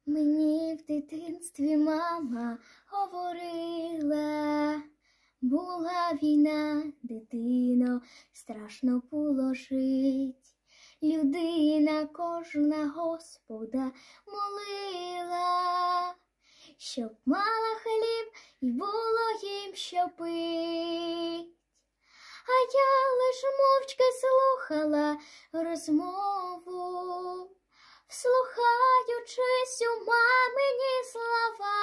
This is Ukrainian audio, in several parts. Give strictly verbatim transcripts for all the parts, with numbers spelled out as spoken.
Мені в дитинстві мама говорила, була війна, дитино, страшно було жить. Людина кожна Господа молила, щоб мала хліб і було їм що пить. А я лиш мовчки слухала розмову, вслухаючись у мамині слова,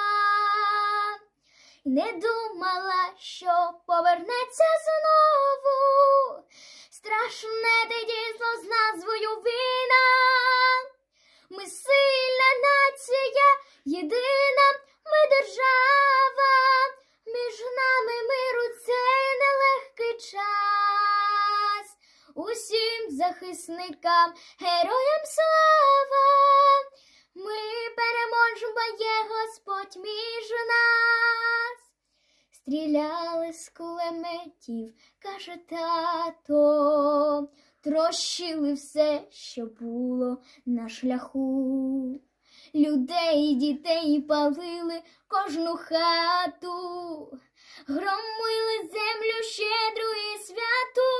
і не думала, що повернеться знову страшне дійсно з назвою війна. Ми сильна нація, єдина ми держава, між нами миру цей нелегкий час. Усім захисникам, героям слава, ми переможемо, є Господь між нас. Стріляли з кулеметів, каже тато, трощили все, що було на шляху. Людей, дітей палили кожну хату, громили землю щедру і святу.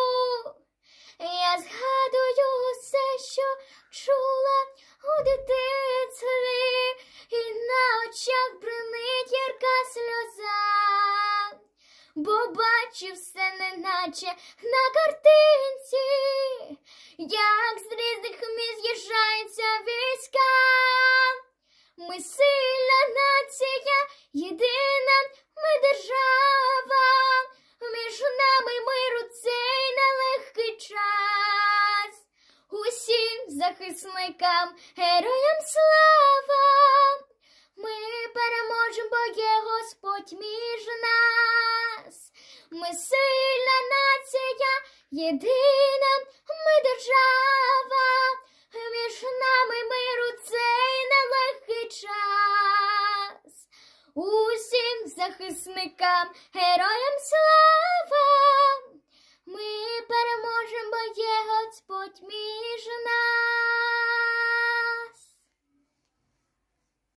Я згадую все, що чула у дитинстві, і на очах бринить ярка сльоза, бо бачив все неначе на картинці, як з різних міст з'їжджаються війська. Ми сильна нація, єдина ми держава, між нами миру цей нелегкий час. Усім захисникам, героям слава, ми переможемо, бо є Господь між нас. Ми сильна нація, єдина ми держава, між нами миру цей нелегкий час. Усім захисникам, героям слава.